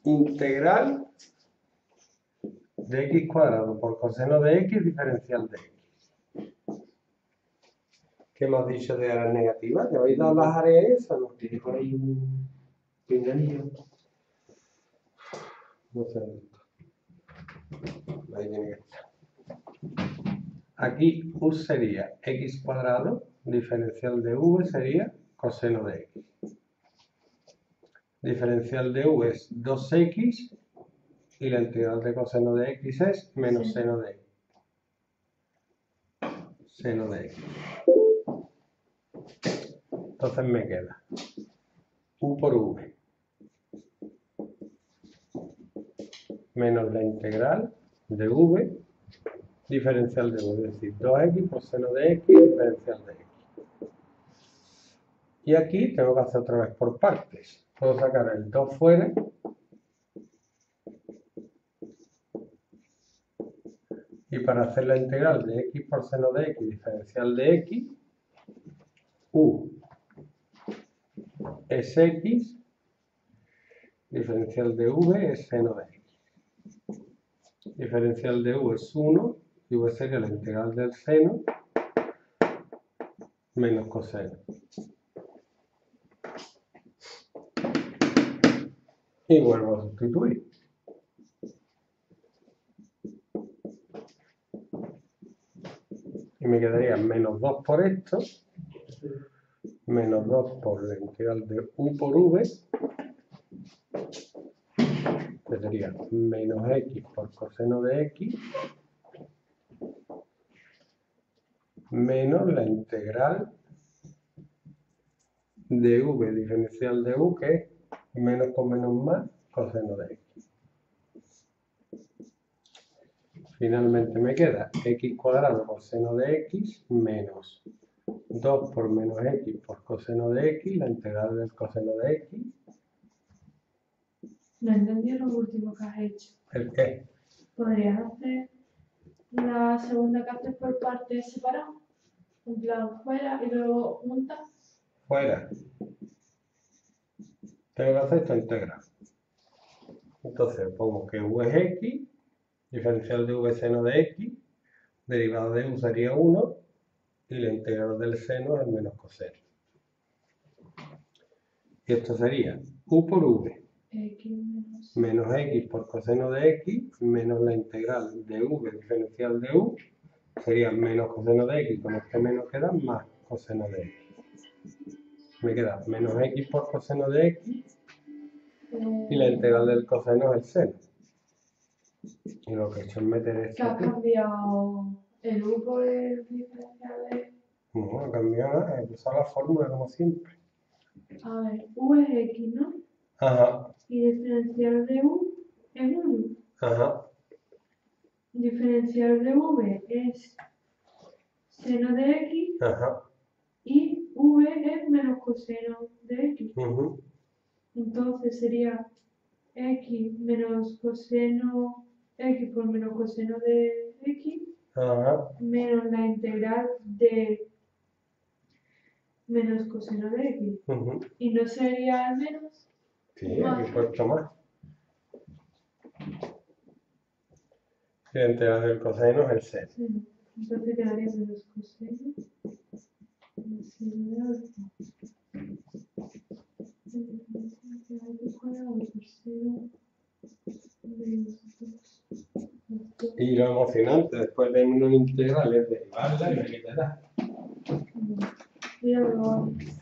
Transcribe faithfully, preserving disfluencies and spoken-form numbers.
integral de x cuadrado por coseno de x diferencial de x. ¿Qué hemos dicho de áreas negativas? ¿Te habéis dado las áreas esas? ¿No? Tiene por ahí un pinganillo. No sé dónde está. Ahí tiene que estar. Aquí u sería x cuadrado, diferencial de v sería coseno de x. Diferencial de u es dos x y la integral de coseno de x es menos seno de x. Seno de x. Entonces me queda u por v menos la integral de v diferencial de v, es decir, dos x por seno de x diferencial de x. Y aquí tengo que hacer otra vez por partes. Puedo sacar el dos fuera y para hacer la integral de x por seno de x diferencial de x, u es x, diferencial de v es seno de x. Diferencial de u es uno y v sería la integral del seno menos coseno. Y vuelvo a sustituir. Y me quedaría menos dos por esto, menos dos por la integral de u por v, que sería menos x por coseno de x, menos la integral de v diferencial de u, que es menos con menos más coseno de x. Finalmente me queda x cuadrado por seno de x menos dos por menos x por coseno de x, la integral del coseno de x. No entendí lo último que has hecho. ¿El qué? ¿Podrías hacer la segunda que haces por partes separadas? En plan, fuera y luego juntas. Fuera. Tengo que hacer esta integral. Entonces pongo que u es x, diferencial de v seno de x, derivada de u sería uno, y la integral del seno es menos coseno. Y esto sería u por v X menos. menos x por coseno de x, menos la integral de v diferencial de u, sería menos coseno de x, con este menos queda más coseno de x. Me queda menos x por coseno de x, y la integral del coseno es el seno. Y lo que he hecho es meter esto ¿Que has aquí. cambiado el u por el diferencial de...? No, ha cambiado nada, he usado la fórmula como siempre. A ver, u es x, ¿no? Ajá, Y diferencial de u es uno. ajá, Diferencial de v es seno de x ajá. y v es menos coseno de x. Uh-huh. Entonces sería x menos coseno, x por menos coseno de x, Ajá. menos la integral de menos coseno de x. Uh-huh. ¿Y no sería al menos? Sí, aquí he puesto más. Y la integral del coseno es el seno. Seno. Entonces quedaría menos coseno de seno de alfa. Y lo emocionante después de una integral es derivarla y me quedará. Mira,